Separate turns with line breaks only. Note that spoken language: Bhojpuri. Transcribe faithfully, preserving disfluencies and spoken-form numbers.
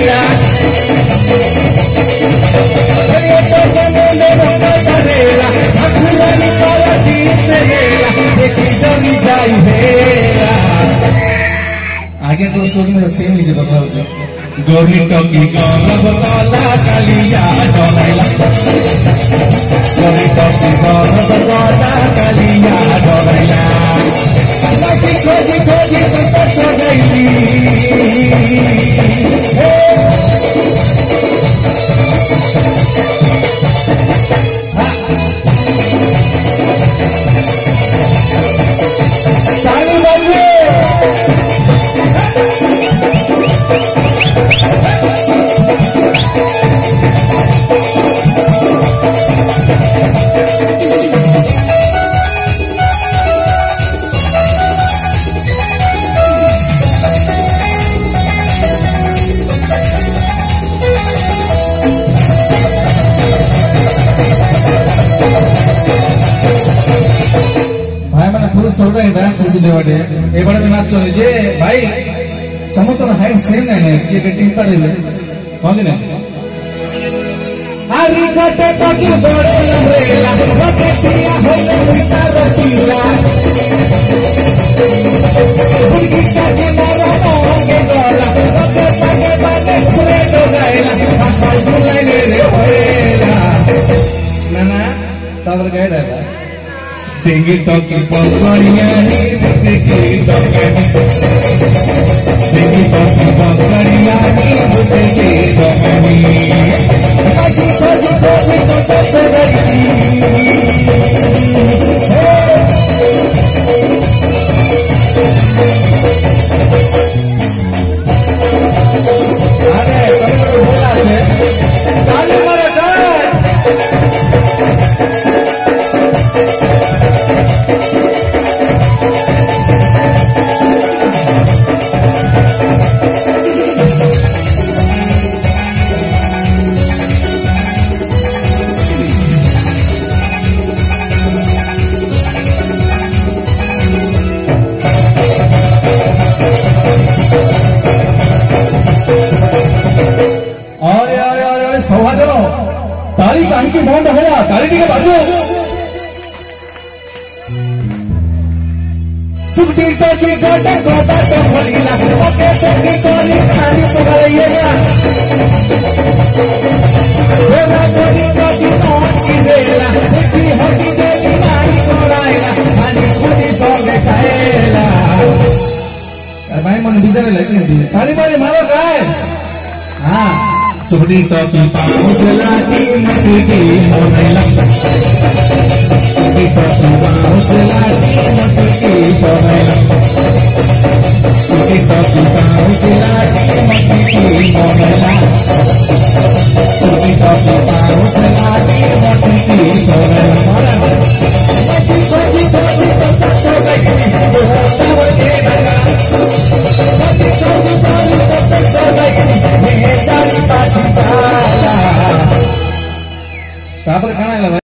गईला ये तो बने रोका करेला अखुरानी पाला दी से गेला देखी जमी जाई हेला आगे दोस्तों में सेम लीजिए बताओ जी गोरी टोकी गौरव काला कालिया डोरैला गोरी टोकी गौरव काला कालिया डोरैला बाकी खोजी खोजी संतोष हो गईली ताली बजे भाई मैंने फुल सोचा है डांस होती लेवाटे ए बड़े में नाच चले जे भाई समस्त ना हाइट सेम नहीं है ये टीम का ले कौन दिन है आरी घटे पकी बड़े लंबेला घटे पिया हो मिटा रतीला बुर्गी का के मारा मोंगे गोला घटे पके बाने छुले तो गाइला पापा झूले ने रे होएला नाना तावर गाइड है Tinggi toki pokoknya tinggi toki tinggi toki pokoknya tinggi toki aji aji toki toki sedari अरे तुम बोला है ताली मारो ताली कहीं की बॉन्ड है ताली के बाजू सुखी तो की गोटे गोटा तो फलीला ओके तो की कोली खाली पगलैया वेला कोली तो की नोट की देला की हंसी देली मारी कोड़ाइला खाली खुदी सोगे खाएला भाई मन बिचारे लगे ताली मारी मारो गाय हां सुखी तो की पाउस लाटी मटी की होनेला सुखी तो की पाउस लाटी मटी की होनेला सुखी तो की पाउस लाटी मटी की होनेला सुखी तो की पाउस लाटी मटी की होनेला मटी खोजी खोजी तो तो गई होता वगे लगा मटी खोजी खोजी सब तो गई ये जानी पाची ताला कहाँ पर खाना है